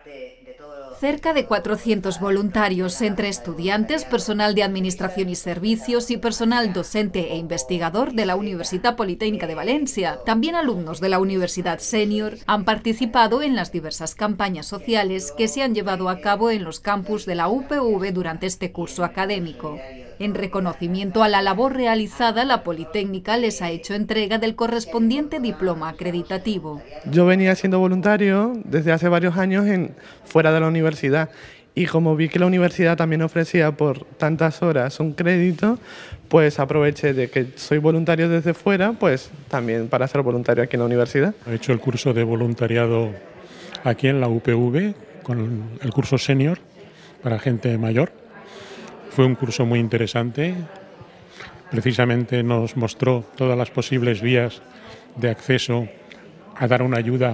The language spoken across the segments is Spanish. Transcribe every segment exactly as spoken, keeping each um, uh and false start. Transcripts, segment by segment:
Cerca de cuatrocientos voluntarios, entre estudiantes, personal de administración y servicios y personal docente e investigador de la Universitat Politécnica de Valencia. También alumnos de la Universidad Senior han participado en las diversas campañas sociales que se han llevado a cabo en los campus de la U P V durante este curso académico. En reconocimiento a la labor realizada, la Politécnica les ha hecho entrega del correspondiente diploma acreditativo. Yo venía siendo voluntario desde hace varios años en, fuera de la universidad y como vi que la universidad también ofrecía por tantas horas un crédito, pues aproveché de que soy voluntario desde fuera, pues también para ser voluntario aquí en la universidad. He hecho el curso de voluntariado aquí en la U P V con el curso senior para gente mayor. Fue un curso muy interesante, precisamente nos mostró todas las posibles vías de acceso a dar una ayuda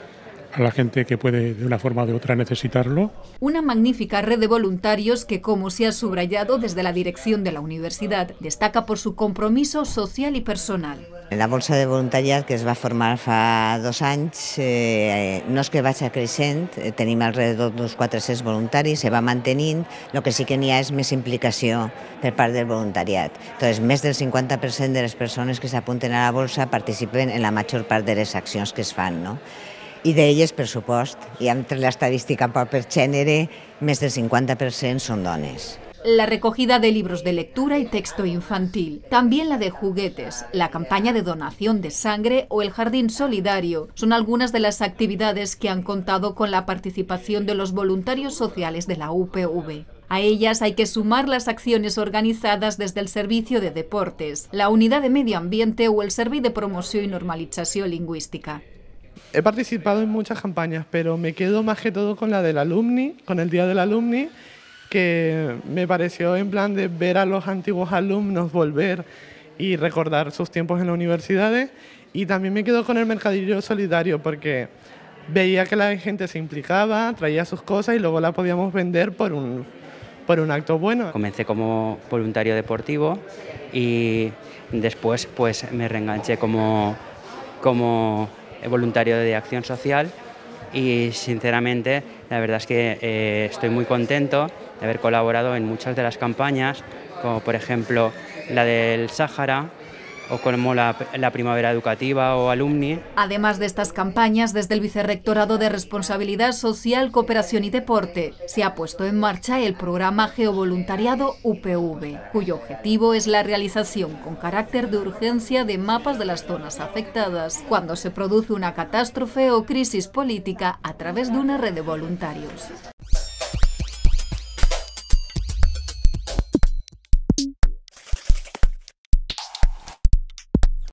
a la gente que puede de una forma o de otra necesitarlo. Una magnífica red de voluntarios que, como se ha subrayado desde la dirección de la universidad, destaca por su compromiso social i personal. La Bolsa de Voluntariat, que es va formar fa dos anys, eh, no és que vagi creixent, eh, tenim alrededor d'uns quatre-cents voluntaris, se va mantenint, el que sí que n'hi ha és més implicació per part del voluntariat. Entonces, més del cinquanta per cent de les persones que s'apunten a la Bolsa participen en la major part de les accions que es fan, no? I d'elles, per supost, i entre l'estadística per gènere, més del cinquanta per cent són dones. La recogida de libros de lectura y texto infantil, también la de juguetes, la campaña de donación de sangre o el jardín solidario son algunas de las actividades que han contado con la participación de los voluntarios sociales de la U P V. A ellas hay que sumar las acciones organizadas desde el Servicio de Deportes, la Unidad de Medio Ambiente o el Servei de Promoció y Normalització Lingüística. He participado en muchas campañas, pero me quedo más que todo con la del alumni, con el Día del Alumni, que me pareció en plan de ver a los antiguos alumnos volver y recordar sus tiempos en las universidades, y también me quedo con el mercadillo solidario porque veía que la gente se implicaba, traía sus cosas y luego la podíamos vender por un, por un acto bueno. Comencé como voluntario deportivo y después pues me reenganché como, como voluntario de acción social y sinceramente la verdad es que eh, estoy muy contento de haber colaborado en muchas de las campañas, como por ejemplo la del Sáhara o como la, la Primavera Educativa o Alumni. Además de estas campañas, desde el Vicerrectorado de Responsabilidad Social, Cooperación y Deporte, se ha puesto en marcha el programa Geovoluntariado U P V, cuyo objetivo es la realización con carácter de urgencia de mapas de las zonas afectadas cuando se produce una catástrofe o crisis política a través de una red de voluntarios.